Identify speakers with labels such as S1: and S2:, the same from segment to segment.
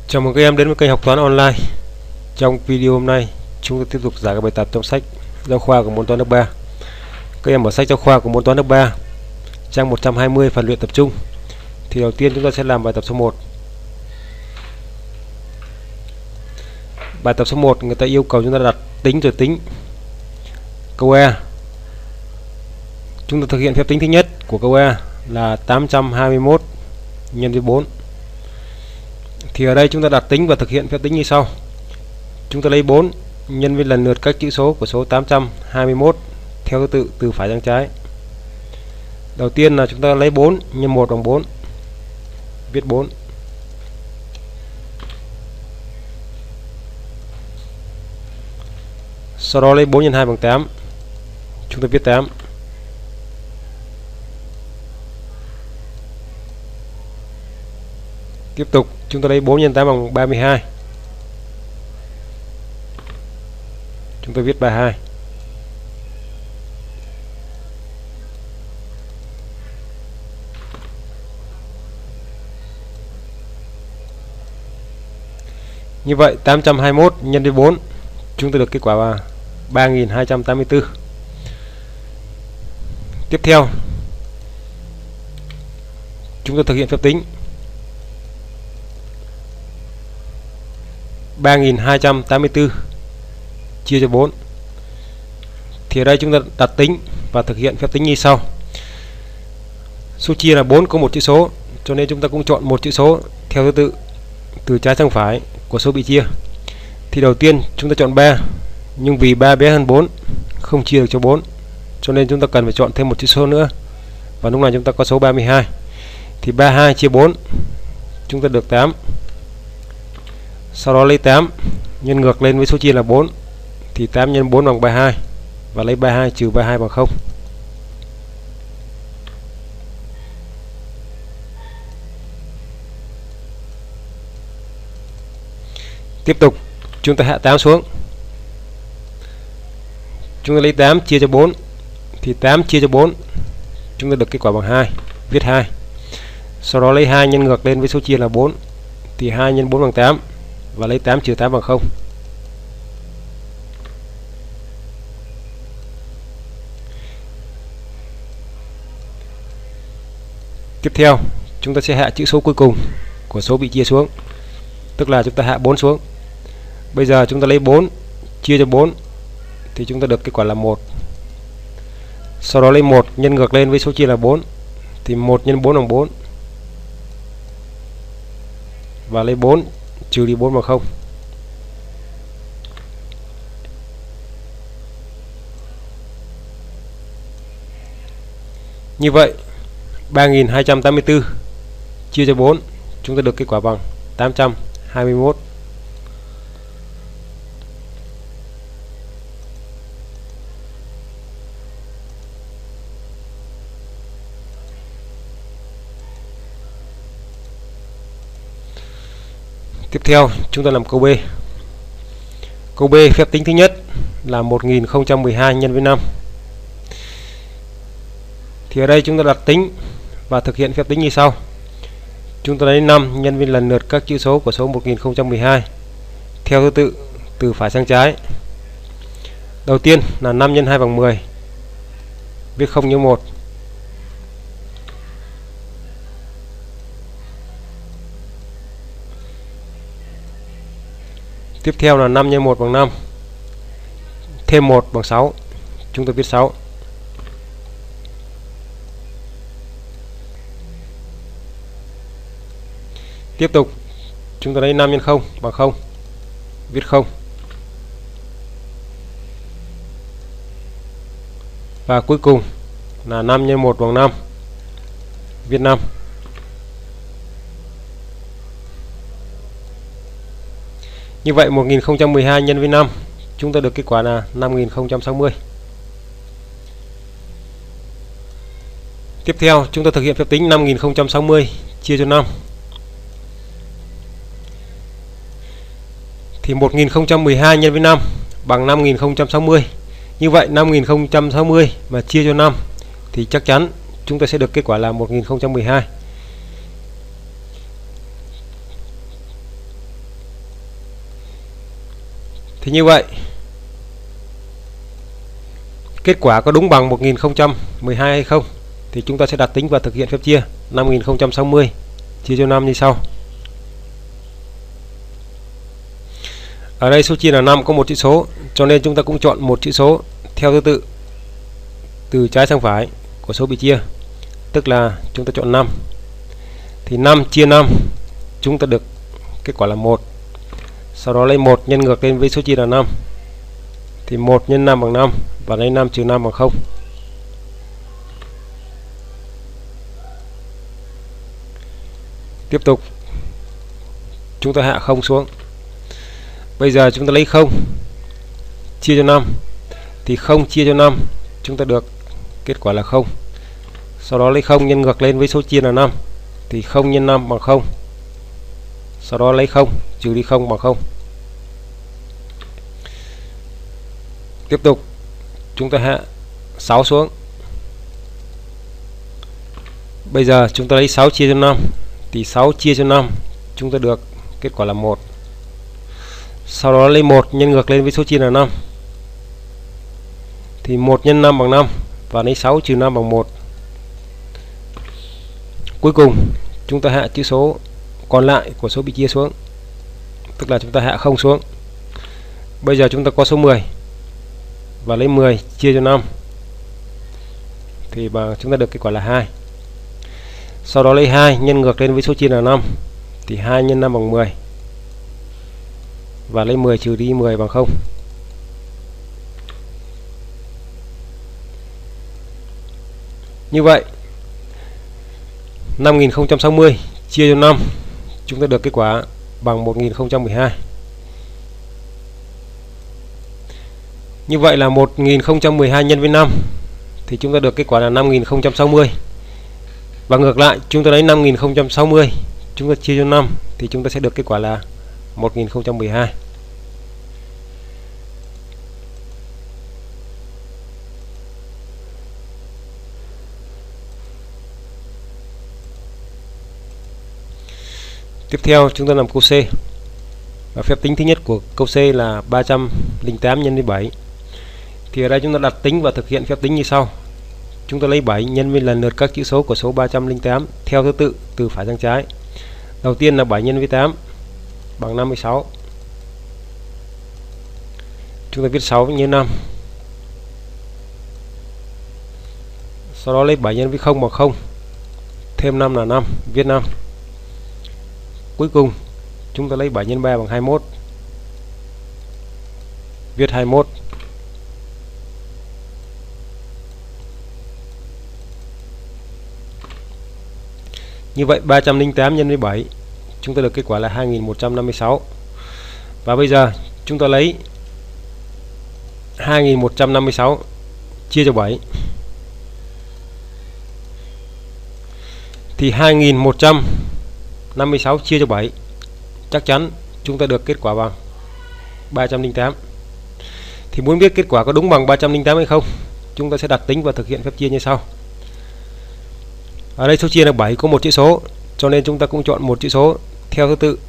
S1: Chào mừng các em đến với kênh học toán online. Trong video hôm nay, chúng ta tiếp tục giải các bài tập trong sách giáo khoa của môn toán lớp 3. Các em mở sách giáo khoa của môn toán lớp 3, trang 120 phần luyện tập trung. Thì đầu tiên chúng ta sẽ làm bài tập số 1. Bài tập số 1 người ta yêu cầu chúng ta đặt tính rồi tính. Câu E. Chúng ta thực hiện phép tính thứ nhất của câu E là 821 nhân với 4. Thì ở đây chúng ta đặt tính và thực hiện phép tính như sau. Chúng ta lấy 4 nhân với lần lượt các chữ số của số 821 theo thứ tự từ phải sang trái. Đầu tiên là chúng ta lấy 4 nhân 1 bằng 4. Viết 4. Sau đó lấy 4 nhân 2 bằng 8. Chúng ta viết 8. Tiếp tục chúng ta lấy 4 nhân 8 bằng 32. Chúng ta viết 32. Như vậy 821 nhân với 4, chúng ta được kết quả là 3284. Tiếp theo chúng ta thực hiện phép tính. 3284 chia cho 4. Thì ở đây chúng ta đặt tính và thực hiện phép tính như sau. Số chia là 4 có một chữ số, cho nên chúng ta cũng chọn một chữ số theo thứ tự từ trái sang phải của số bị chia. Thì đầu tiên chúng ta chọn 3, nhưng vì 3 bé hơn 4 không chia được cho 4, cho nên chúng ta cần phải chọn thêm một chữ số nữa. Và lúc này chúng ta có số 32. Thì 32 chia 4, chúng ta được 8. Sau đó lấy 8 nhân ngược lên với số chia là 4. Thì 8 nhân 4 bằng 32. Và lấy 32 trừ 32 bằng 0. Tiếp tục chúng ta hạ 8 xuống. Chúng ta lấy 8 chia cho 4. Thì 8 chia cho 4, chúng ta được kết quả bằng 2. Viết 2. Sau đó lấy 2 nhân ngược lên với số chia là 4. Thì 2 nhân 4 bằng 8. Và lấy 8 trừ 8 bằng 0. Tiếp theo chúng ta sẽ hạ chữ số cuối cùng của số bị chia xuống. Tức là chúng ta hạ 4 xuống. Bây giờ chúng ta lấy 4 chia cho 4. Thì chúng ta được kết quả là 1. Sau đó lấy 1 nhân ngược lên với số chia là 4. Thì 1 nhân 4 bằng 4. Và lấy 4 trừ đi 4 bằng 0. Như vậy 3284 chia cho 4, chúng ta được kết quả bằng 821. Tiếp theo chúng ta làm câu B. Câu B phép tính thứ nhất là 1012 nhân với 5. Thì ở đây chúng ta đặt tính và thực hiện phép tính như sau. Chúng ta lấy 5 nhân với lần lượt các chữ số của số 1012 theo thứ tự từ phải sang trái. Đầu tiên là 5 nhân 2 bằng 10. Viết 0 như 1. Tiếp theo là 5 nhân 1 bằng 5. Thêm 1 bằng 6. Chúng ta viết 6. Tiếp tục chúng ta lấy 5 nhân 0 bằng 0. Viết 0. Và cuối cùng là 5 nhân 1 bằng 5. Viết 5. Như vậy 1012 nhân với 5, chúng ta được kết quả là 5060. Tiếp theo chúng ta thực hiện phép tính 5060 chia cho 5. Thì 1012 nhân với 5 bằng 5060. Như vậy 5060 mà chia cho 5 thì chắc chắn chúng ta sẽ được kết quả là 1012. Thì như vậy kết quả có đúng bằng 1012 hay không thì chúng ta sẽ đặt tính và thực hiện phép chia 5060 chia cho 5 như sau. Ở đây số chia là 5 có một chữ số, cho nên chúng ta cũng chọn một chữ số theo thứ tự từ trái sang phải của số bị chia, tức là chúng ta chọn 5. Thì 5 chia 5 chúng ta được kết quả là 1. Sau đó lấy 1 nhân ngược lên với số chia là 5. Thì 1 nhân 5 bằng 5 và lấy 5 trừ 5 bằng 0. Tiếp tục chúng ta hạ 0 xuống. Bây giờ chúng ta lấy 0 chia cho 5. Thì 0 chia cho 5 chúng ta được kết quả là 0. Sau đó lấy 0 nhân ngược lên với số chia là 5. Thì 0 nhân 5 bằng 0. Sau đó lấy 0 trừ đi 0 bằng 0. Tiếp tục chúng ta hạ 6 xuống. Bây giờ chúng ta lấy 6 chia cho 5. Thì 6 chia cho 5 chúng ta được kết quả là 1. Sau đó lấy 1 nhân ngược lên với số chia là 5. Thì 1 nhân 5 bằng 5 và lấy 6 trừ 5 bằng 1. Cuối cùng chúng ta hạ chữ số còn lại của số bị chia xuống, tức là chúng ta hạ 0 xuống. Bây giờ chúng ta có số 10 và lấy 10 chia cho 5 thì chúng ta được kết quả là 2. Sau đó lấy 2 nhân ngược lên với số chia là 5. Thì 2 nhân 5 bằng 10 và lấy 10 trừ đi 10 bằng 0. Như vậy 5060 chia cho 5 chúng ta được kết quả bằng 1012. Như vậy là 1012 nhân với 5 thì chúng ta được kết quả là 5060. Và ngược lại chúng ta lấy 5060 chúng ta chia cho 5 thì chúng ta sẽ được kết quả là 1012. Tiếp theo chúng ta làm câu C. Và phép tính thứ nhất của câu C là 308 nhân với 7. Thì ở đây chúng ta đặt tính và thực hiện phép tính như sau. Chúng ta lấy 7 nhân với lần lượt các chữ số của số 308 theo thứ tự từ phải sang trái. Đầu tiên là 7 nhân với 8 bằng 56. Chúng ta viết 6 như 5. Sau đó lấy 7 nhân với 0 bằng 0. Thêm 5 là 5, viết 5. Cuối cùng chúng ta lấy 7 nhân 3 bằng 21. Viết 21. Như vậy 308 nhân với 7 chúng ta được kết quả là 2156. Và bây giờ chúng ta lấy 2156 chia cho 7. Thì 2156 chia cho 7 chắc chắn chúng ta được kết quả bằng 308. Thì muốn biết kết quả có đúng bằng 308 hay không, chúng ta sẽ đặt tính và thực hiện phép chia như sau. Ở đây số chia là 7 có một chữ số, cho nên chúng ta cũng chọn một chữ số theo thứ tự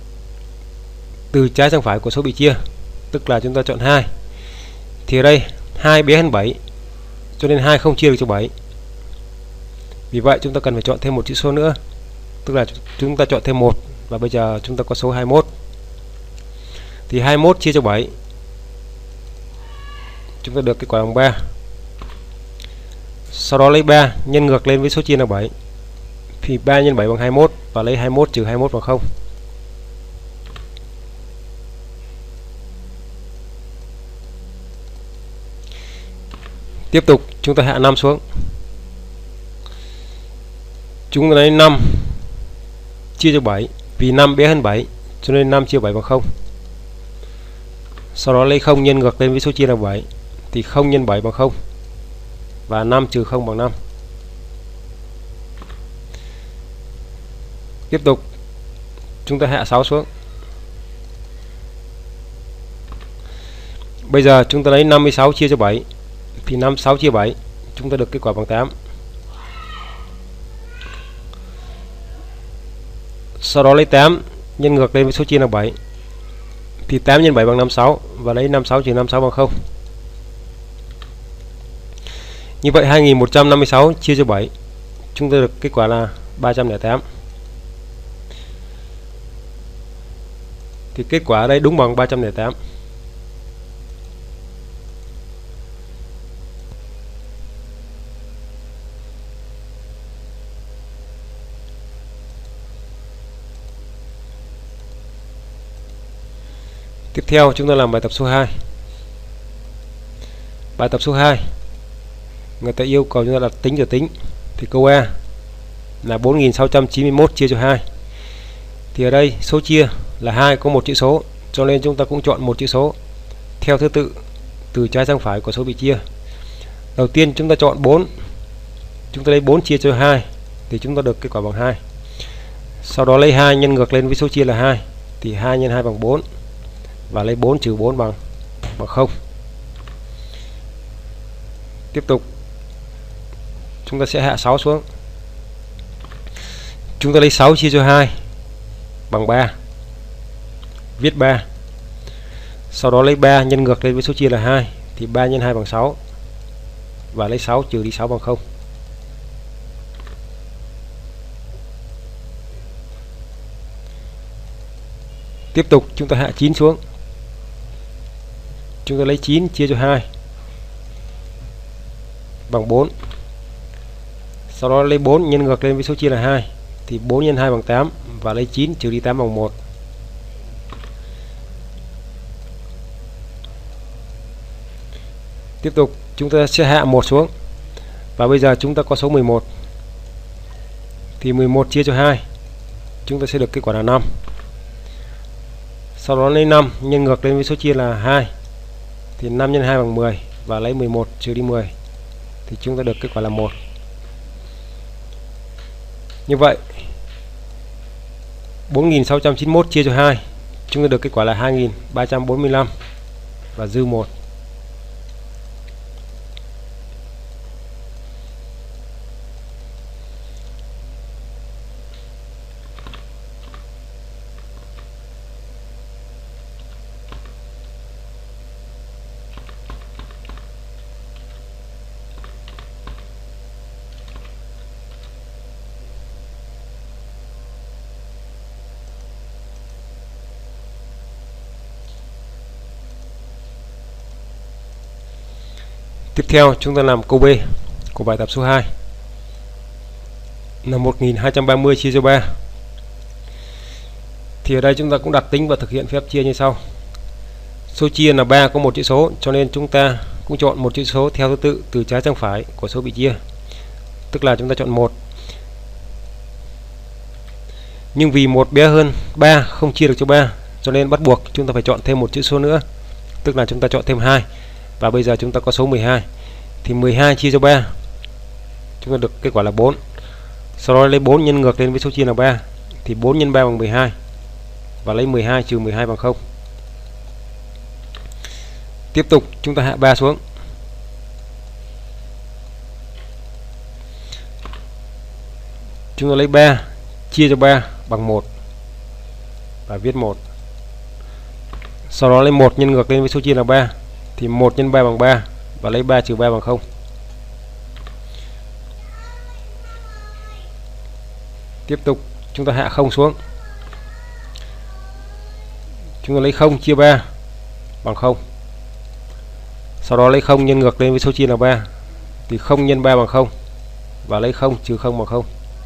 S1: từ trái sang phải của số bị chia, tức là chúng ta chọn 2. Thì ở đây 2 bé hơn 7, cho nên 2 không chia được cho 7. Vì vậy chúng ta cần phải chọn thêm một chữ số nữa, tức là chúng ta chọn thêm 1. Và bây giờ chúng ta có số 21. Thì 21 chia cho 7 chúng ta được kết quả bằng 3. Sau đó lấy 3 nhân ngược lên với số chia là 7. Thì 3 nhân 7 bằng 21 và lấy 21 trừ 21 bằng 0. Tiếp tục chúng ta hạ 5 xuống. Chúng ta lấy 5 chia cho 7. Vì 5 bé hơn 7 cho nên 5 chia 7 bằng 0. Sau đó lấy 0 nhân ngược lên với số chia là 7. Thì 0 nhân 7 bằng 0 và 5 trừ 0 bằng 5. Tiếp tục chúng ta hạ 6 xuống. Bây giờ chúng ta lấy 56 chia cho 7. Thì 56 chia 7 chúng ta được kết quả bằng 8. Sau đó lấy 8 nhân ngược lên với số chia là 7. thì 8 nhân 7 bằng 56 và lấy 56 trừ 56 bằng 0. Như vậy 2156 chia cho 7, chúng ta được kết quả là 308. Thì kết quả ở đây đúng bằng 308. Tiếp theo chúng ta làm bài tập số 2. Bài tập số 2, người ta yêu cầu chúng ta đặt tính giờ tính. Thì câu A là 4691 chia cho 2. Thì ở đây số chia là 2 có một chữ số, cho nên chúng ta cũng chọn một chữ số theo thứ tự từ trái sang phải của số bị chia. Đầu tiên chúng ta chọn 4. Chúng ta lấy 4 chia cho 2 thì chúng ta được kết quả bằng 2. Sau đó lấy 2 nhân ngược lên với số chia là 2 thì 2 nhân 2 bằng 4 và lấy 4 trừ 4 bằng 0. Tiếp tục chúng ta sẽ hạ 6 xuống. Chúng ta lấy 6 chia cho 2 bằng 3, viết 3. Sau đó lấy 3 nhân ngược lên với số chia là 2 thì 3 nhân 2 bằng 6 và lấy 6 trừ đi 6 bằng 0. Tiếp tục chúng ta hạ 9 xuống. Chúng ta lấy 9 chia cho 2 bằng 4. Sau đó lấy 4 nhân ngược lên với số chia là 2 thì 4 nhân 2 bằng 8 và lấy 9 trừ đi 8 bằng 1. Tiếp tục chúng ta sẽ hạ 1 xuống. Và bây giờ chúng ta có số 11. Thì 11 chia cho 2, chúng ta sẽ được kết quả là 5. Sau đó lấy 5 nhân ngược lên với số chia là 2 thì 5 nhân 2 bằng 10 và lấy 11 trừ đi 10 thì chúng ta được kết quả là 1. Như vậy 4691 chia cho 2, chúng ta được kết quả là 2345 và dư 1. Tiếp theo chúng ta làm câu B của bài tập số 2 là 1230 chia cho 3. Thì ở đây chúng ta cũng đặt tính và thực hiện phép chia như sau. Số chia là 3 có một chữ số, cho nên chúng ta cũng chọn một chữ số theo thứ tự từ trái sang phải của số bị chia. Tức là chúng ta chọn 1. Nhưng vì 1 bé hơn 3 không chia được cho 3, cho nên bắt buộc chúng ta phải chọn thêm một chữ số nữa. Tức là chúng ta chọn thêm 2. Và bây giờ chúng ta có số 12. Thì 12 chia cho 3, chúng ta được kết quả là 4. Sau đó lấy 4 nhân ngược lên với số chia là 3 thì 4 nhân 3 bằng 12 và lấy 12 trừ 12 bằng 0. Tiếp tục chúng ta hạ 3 xuống. Chúng ta lấy 3 chia cho 3 bằng 1 và viết 1. Sau đó lấy 1 nhân ngược lên với số chia là 3 thì 1 nhân 3 bằng 3 và lấy 3 trừ 3 bằng 0. Tiếp tục chúng ta hạ 0 xuống. Chúng ta lấy 0 chia 3 bằng 0. Sau đó lấy 0 nhân ngược lên với số chia là 3 thì 0 nhân 3 bằng 0 và lấy 0 trừ 0 bằng 0.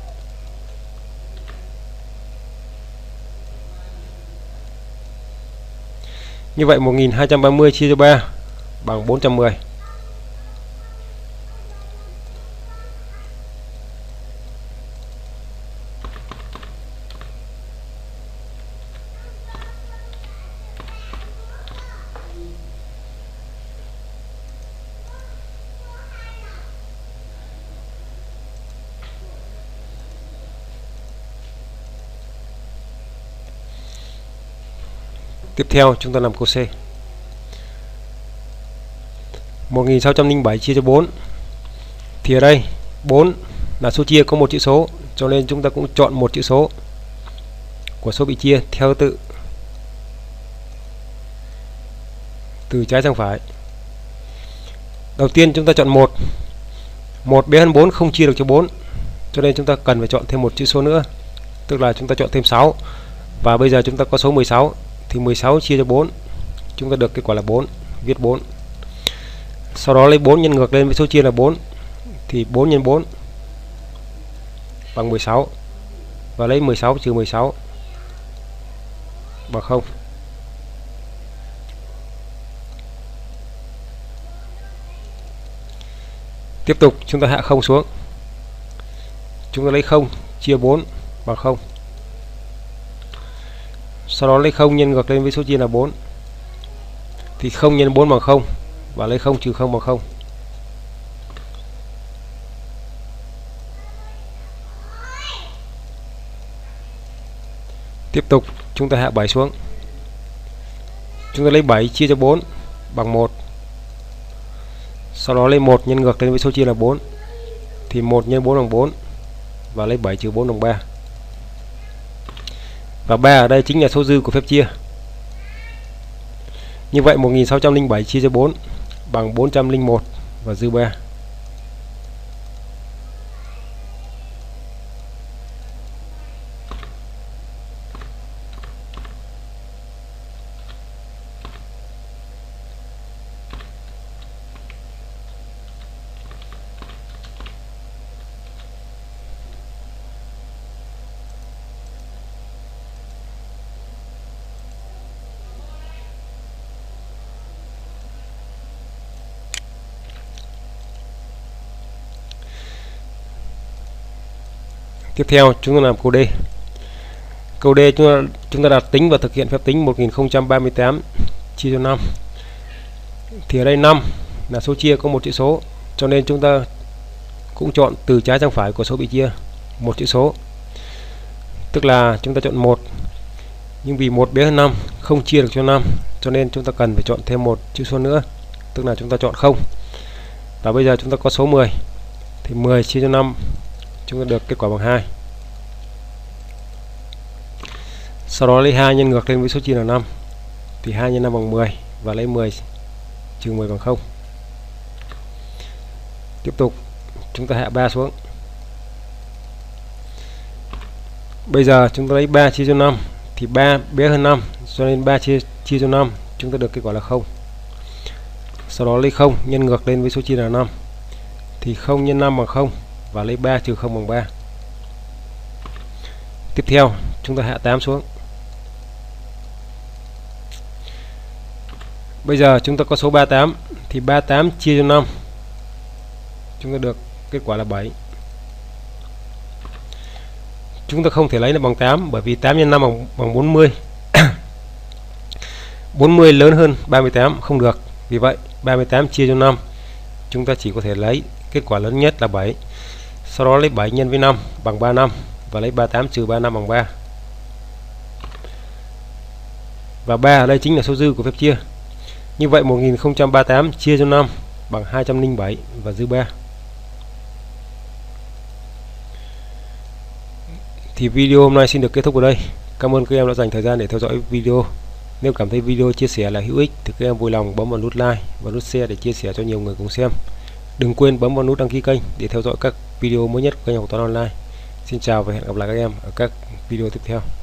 S1: Như vậy 1230 chia cho 3 bằng 410. Tiếp theo chúng ta làm câu C. 1607 chia cho 4. Thì ở đây 4 là số chia có một chữ số, cho nên chúng ta cũng chọn một chữ số của số bị chia theo thứ tự từ trái sang phải. Đầu tiên chúng ta chọn 1. 1 bé hơn 4 không chia được cho 4, cho nên chúng ta cần phải chọn thêm một chữ số nữa, tức là chúng ta chọn thêm 6. Và bây giờ chúng ta có số 16 thì 16 chia cho 4, chúng ta được kết quả là 4, viết 4. Sau đó lấy 4 nhân ngược lên với số chia là 4 thì 4 nhân 4 bằng 16, và lấy 16 trừ 16 bằng 0. Tiếp tục chúng ta hạ 0 xuống. Chúng ta lấy 0 chia 4 bằng 0. Sau đó lấy 0 nhân ngược lên với số chia là 4 thì 0 nhân 4 bằng 0, và lấy 0 trừ 0 bằng 0. Tiếp tục chúng ta hạ 7 xuống. Chúng ta lấy 7 chia cho 4 bằng 1. Sau đó lấy 1 nhân ngược lên với số chia là 4 thì 1 nhân 4 bằng 4, và lấy 7 trừ 4 bằng 3. Và 3 ở đây chính là số dư của phép chia. Như vậy 1607 chia cho 4 bằng 401 và dư 3. Tiếp theo chúng ta làm câu D. Câu D chúng ta đặt tính và thực hiện phép tính 1038 chia cho 5. Thì ở đây 5 là số chia có một chữ số, cho nên chúng ta cũng chọn từ trái sang phải của số bị chia một chữ số. Tức là chúng ta chọn 1. Nhưng vì 1 bé hơn 5 không chia được cho 5, cho nên chúng ta cần phải chọn thêm một chữ số nữa, tức là chúng ta chọn 0. Và bây giờ chúng ta có số 10 thì 10 chia cho 5 chúng ta được kết quả bằng 2. Sau đó lấy 2 nhân ngược lên với số chia là 5 thì 2 nhân 5 bằng 10, và lấy 10 trừ 10 bằng 0. Tiếp tục chúng ta hạ 3 xuống. Bây giờ chúng ta lấy 3 chia cho 5 thì 3 bé hơn 5, cho nên 3 chia cho 5 chúng ta được kết quả là 0. Sau đó lấy 0 nhân ngược lên với số chia là 5 thì 0 nhân 5 bằng 0, và lấy 3 trừ 0 bằng 3. Tiếp theo chúng ta hạ 8 xuống. Bây giờ chúng ta có số 38 thì 38 chia cho 5 chúng ta được kết quả là 7. Chúng ta không thể lấy nó bằng 8 bởi vì 8 nhân 5 bằng 40. 40 lớn hơn 38 không được. Vì vậy 38 chia cho 5 chúng ta chỉ có thể lấy kết quả lớn nhất là 7. Sau đó lấy 7 nhân với 5 bằng 35, và lấy 38 trừ 35 bằng 3. Và 3 ở đây chính là số dư của phép chia. Như vậy 1038 chia cho 5 bằng 207 và dư 3. Thì video hôm nay xin được kết thúc ở đây. Cảm ơn các em đã dành thời gian để theo dõi video. Nếu cảm thấy video chia sẻ là hữu ích thì các em vui lòng bấm vào nút like và nút share để chia sẻ cho nhiều người cùng xem. Đừng quên bấm vào nút đăng ký kênh để theo dõi các video mới nhất của kênh Học Toán Online. Xin chào và hẹn gặp lại các em ở các video tiếp theo.